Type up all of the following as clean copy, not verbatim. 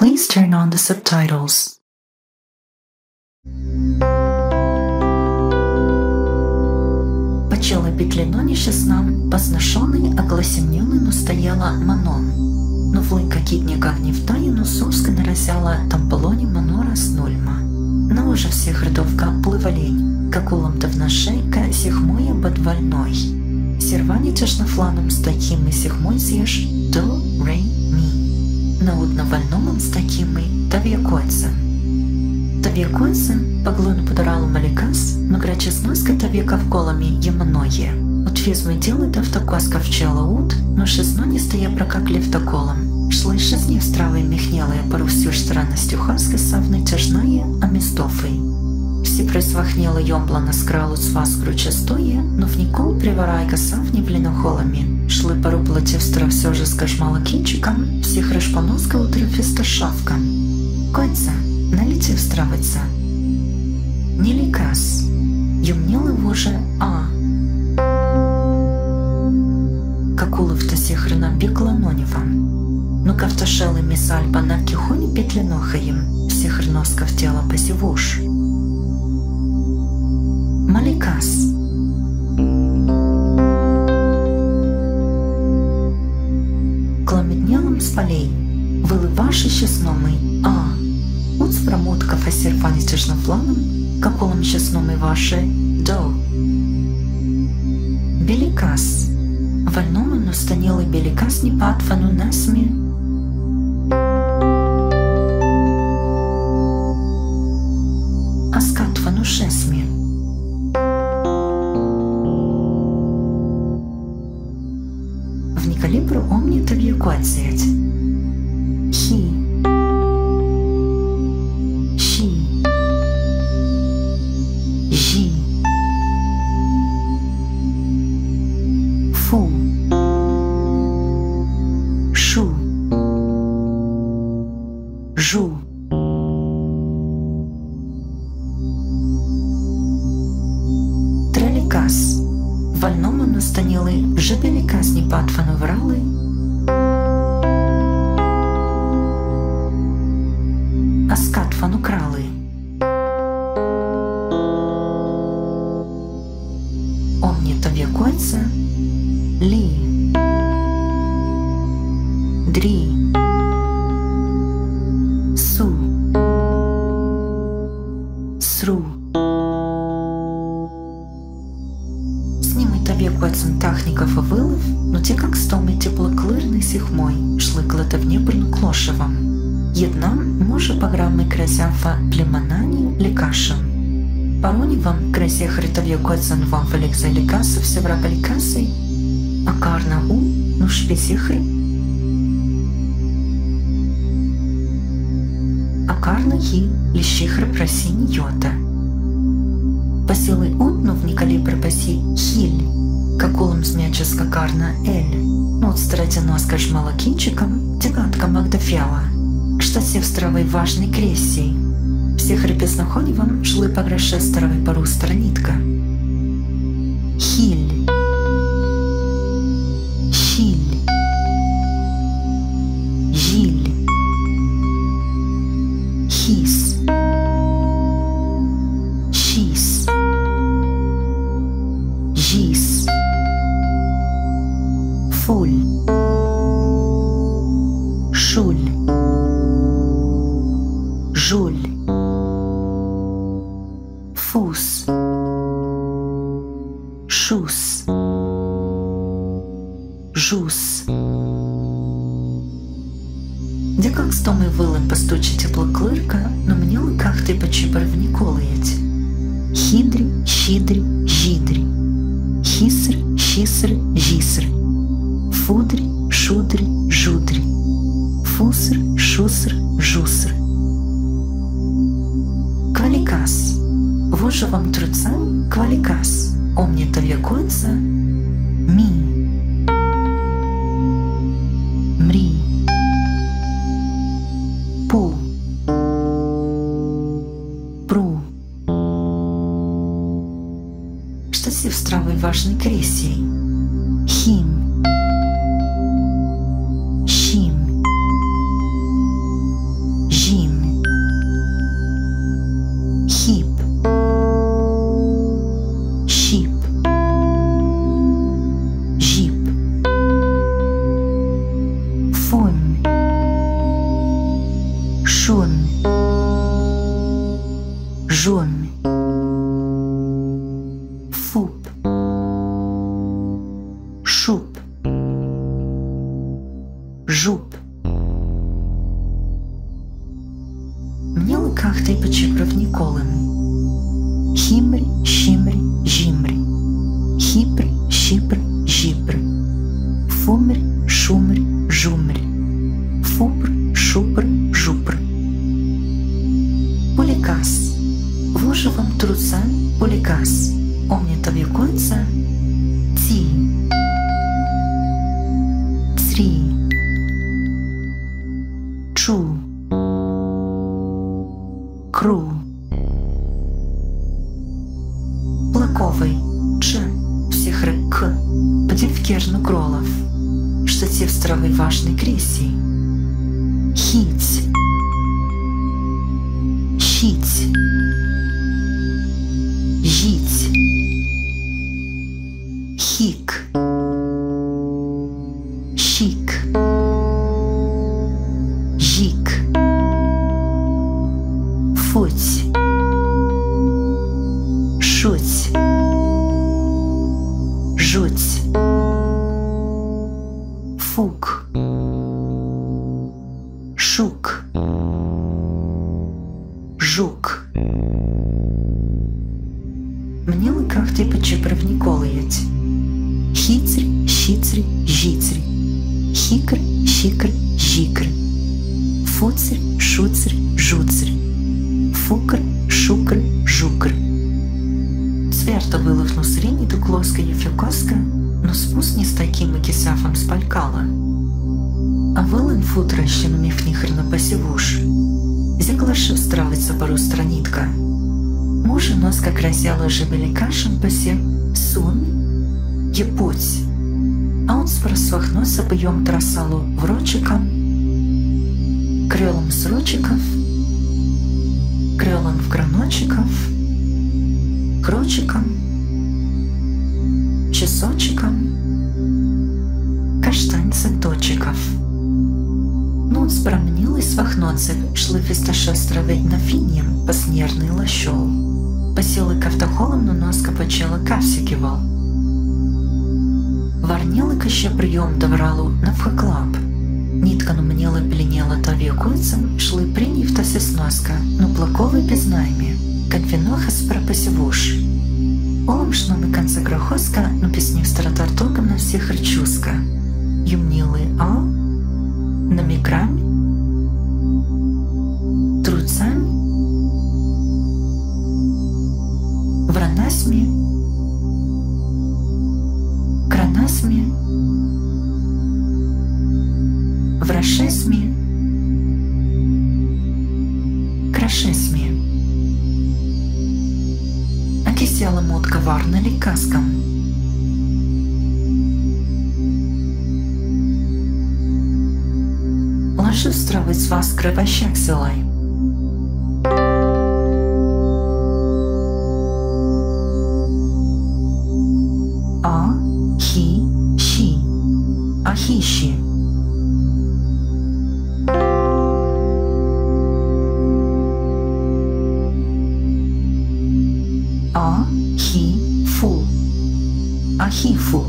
Please turn on the subtitles. Почела петлено честном, позношенный, огласемненный, но стояла Манон. Но влынка кит никак не втаину, соска наросяла там полоне Манора с нульма. На уже всех рядовка плывалень, как улом-то в нашейка, сихмоя подвальной. Сервани тяжнофланом с таким и сихмой зешь, до, рей, ми. Наудно вольномом с таким и тавьякойцем. Тавьякойцем поглону подаралу маликас, но грачесноска тавьяка в колами яманое. Утвизмы делай да в такоска вчела ут, но шезно не стоя прокакли в таколом. Шла шезне в стравой михнелая пару всю странностью хаска савной тяжная, а местофой. Все присвахнела ёмбла на скралу с вас кручестое, но в никол приварайка савни блинохолами. Шлы пару платевстра все же с кошмала кинчиком, всех рашпаноска утрюфиста шавка. Койца, налетев стравиться. Не ликас, юмнела его же, Какулов-то сехрена бегла ноневом. Но кавташелы мисаль банаки хони петлянохаем, сехрноска в тело посевуш. Маликас. Кламеднелом с полей, вылываши чесномый, Уц промутков осерфани тяжнофланом, каколом чесномый ваши, до. Беликас. Вольному настанелый беликас не патфану насме. Аскатфану шесме. В Николибру омни тавьякуацет. Хи. Щи. Жи. Фу. Шу. Жу. Треликас. Вольному настанелый жебеликас не патфану вралы. Аскатфану кралы. Омни тавьякойца. Ли. Дри. Су. Сру. Снимай тавьякойцем тахников и вылов, но те как стомы теплоклырный сихмой, шлы клатовнепрну клошевом. Една може пограммы красяфа племанани лекашем. Парони вам красе хритавьякойцем вам валекса лекаса всевра баликасой, а карна ну шпесихры. А карна хи лищихры просини йота. Посилы утну в Николе пропаси хиль, какулом змяческа карна эль. Но от стратяно скаж малакинчиком, тягатка магдафяла. Штасе в стравой важной крессей. Всех репеснохоневом шлы по гроше старовой пару странитка. Хиль. Щиль. Жиль. Хис. Щис. Жис. Фуль. Шуль. Жуль. Фус. Шус. Жус. Де как стомый вылым постучи теплоклырка, но мне лыках ты почибр в Николаете. Хидри, щидри, жидри. Хиср, щиср, жиср. Фудри, шудри, жудри. Фуср, шуср, жуср. Кваликас. Вожу вам труцам кваликас. Омни тавьякойца. Ми. Мри. Пу. Пру. Что си в стравой важной крессей. Хим. Щим. Жунь. Жунь. Фуп. Шуп. Жуп. Мнілий кахтай почеправ ніколим. Хімрі, щімрі, жімрі. Хіпрі, щіпрі, жіпрі. Фумрі, шумрі, жумрі. Фупр, шупр, жупр. Полікас. Вложивам труца полікас. Омнітові кольца. Ці. Црі. Чу. Кру. Плаковий. Ч. Всіх рек К. Подівкежну кролов. Штатів стравий важний крісій. Хіць. Щіць. Жіць. Хік. Щік. Жік. Фуць. Шуць. Жуць. Фук. Шук. Жук. Мнілий кахтай почеправ ніколиєць. Хіцрі, щіцрі, жіцрі. Хікр, щікр, жікр. Фуцрі, шуцрі, жуцрі. Фукр, шукр, жукр. Цверто вилихнув сирені до клоска єфрикоска, но спусні з таким кисафом спалькала. А вилин футра ще не міг ніхер посівуш. Зяглашив стравиться пару странитка. Мужа носка красяла жебели кашем посев сун, епуть. А он спросвах носа поем трасалу врочиком, крелом срочиков, крелом в граночиков, крочиком, часочком, каштанцем точиков. Нуц промнилась вахноцев, шли фисташостровить на финьем, поснерный лощол. Поселок автохолом, но носка почела кавсикивал. Варнелыка ще прием давралу навхаклап. Ниткану мнела пленела то векуйцем, шли приняв та сесноска, но плаковый без найми, как винохас пропасевуш. Олом шноми конца грохоска, но песнив старотартогом на всех рычуска. Юмнилы а, намигрань, труцань, вранасми, кранасми, врашесми, крашесми. А кисела мутка варна ли каском. Ложи стравить с вас кровощак селай. А, хи, щи, ахищи. А, хи, фу, ахифу.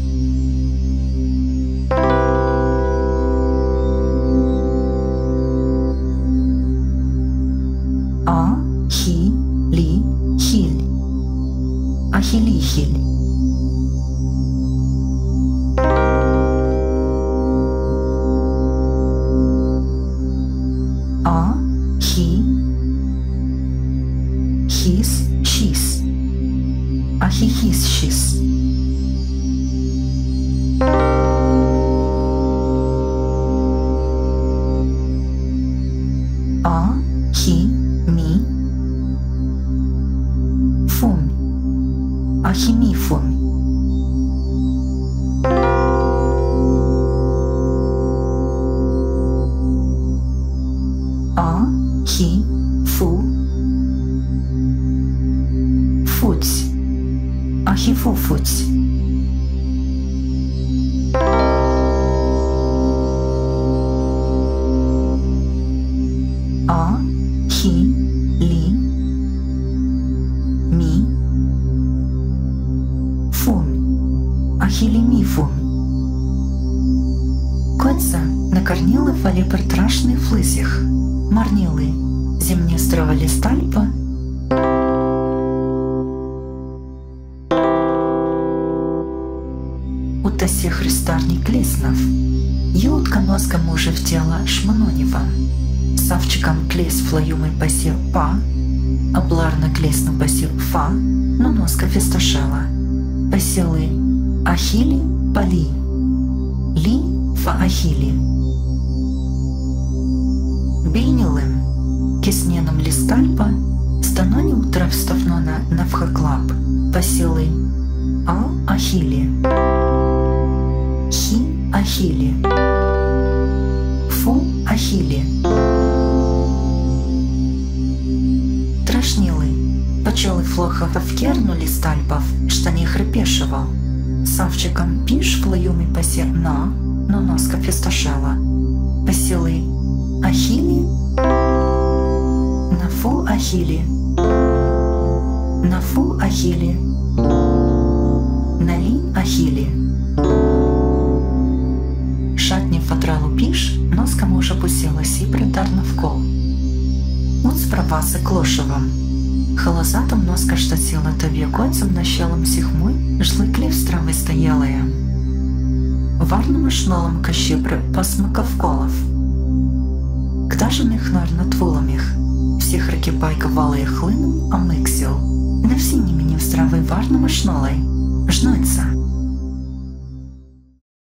А, хи, ли, хиль, ахилихиль. А, хи, хис, щис, ахихис, щис. А, хи, ми, фум, ахимифум. А, хи, фу, фуць, ахифуфуць. марнили, зимні стравили стальпа, утаси христарни клеснов, Ютка носка мужа в тело шманонева, савчиком клес флаюмой паси па, обларно клесну паси фа, но носка фесташела, пасилы ахили пали, ли фа ахили. Бейнилым, кисненом листальпа, станони утра вставнона навхаклап, пасилы а ахили, хи ахили, фу ахили. Трошнилы, почелы флохов вкернули стальпов, что не хрипешивал. Савчиком пиш флаюми пасе на, но носка фесташела. Пасилы ахили, на фу ахили, на фу ахили, на ли ахили. Шатні фатралу піш, носка мужа посіла сібридар навкол. От справаси клошевом. Холозатом носка штатіла та в'якоцем на щелом сіхмуй, жли клів страви стоялая. Варному шнолом кащибри посмикав колов. Ктажених нар над вуломіх, всіх реки байка валає хлином, а миксіл. Не всі ні мені в страви варному шнолей, жно